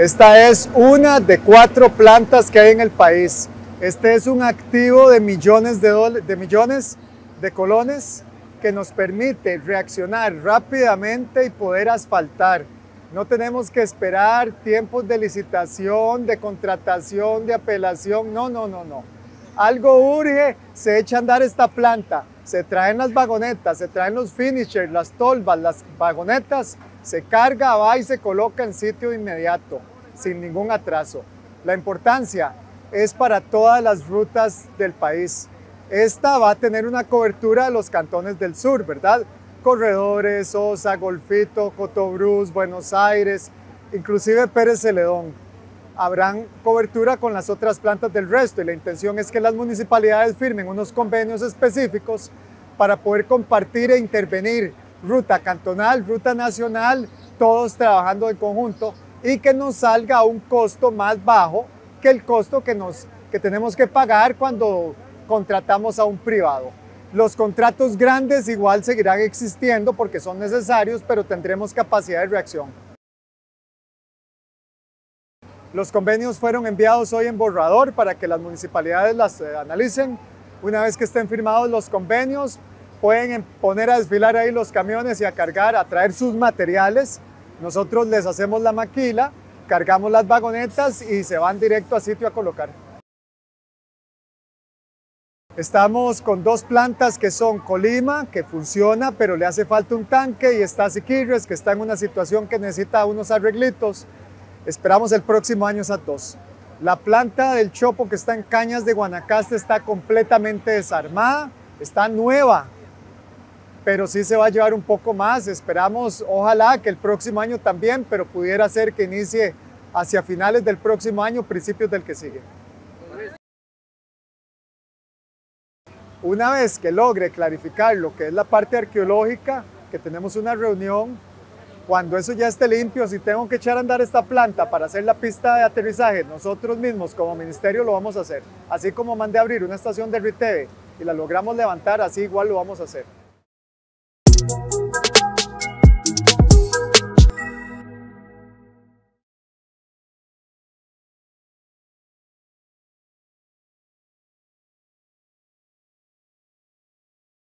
Esta es una de 4 plantas que hay en el país. Este es un activo de millones de colones que nos permite reaccionar rápidamente y poder asfaltar. No tenemos que esperar tiempos de licitación, de contratación, de apelación. No. Algo urge, se echa a andar esta planta. Se traen las vagonetas, se traen los finishers, las tolvas, las vagonetas, se carga, va y se coloca en sitio de inmediato, sin ningún atraso. La importancia es para todas las rutas del país. Esta va a tener una cobertura de los cantones del sur, ¿verdad? Corredores, Sosa, Golfito, Cotobruz, Buenos Aires, inclusive Pérez Celedón. Habrán cobertura con las otras plantas del resto y la intención es que las municipalidades firmen unos convenios específicos para poder compartir e intervenir ruta cantonal, ruta nacional, todos trabajando en conjunto y que nos salga a un costo más bajo que el costo que tenemos que pagar cuando contratamos a un privado. Los contratos grandes igual seguirán existiendo porque son necesarios, pero tendremos capacidad de reacción. Los convenios fueron enviados hoy en borrador para que las municipalidades las analicen. Una vez que estén firmados los convenios, pueden poner a desfilar ahí los camiones y a cargar, a traer sus materiales. Nosotros les hacemos la maquila, cargamos las vagonetas y se van directo a sitio a colocar. Estamos con 2 plantas que son Colima, que funciona, pero le hace falta un tanque, y está Siquirres, que está en una situación que necesita unos arreglitos. Esperamos el próximo año esas 2. La planta del Chopo, que está en Cañas de Guanacaste, está completamente desarmada, está nueva, pero sí se va a llevar un poco más. Esperamos, ojalá que el próximo año también, pero pudiera ser que inicie hacia finales del próximo año, principios del que sigue. Una vez que logre clarificar lo que es la parte arqueológica, que tenemos una reunión, cuando eso ya esté limpio, si tengo que echar a andar esta planta para hacer la pista de aterrizaje, nosotros mismos como ministerio lo vamos a hacer. Así como mandé a abrir una estación de RITEVE y la logramos levantar, así igual lo vamos a hacer.